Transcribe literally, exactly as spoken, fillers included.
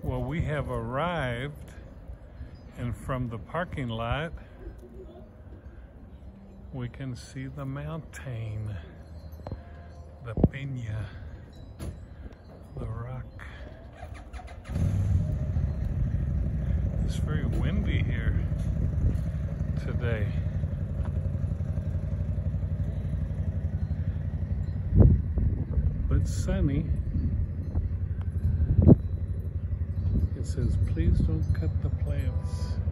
Well, we have arrived, and from the parking lot, we can see the mountain, the Peña, the rock. It's very windy here today. But sunny. It says, please don't cut the plants.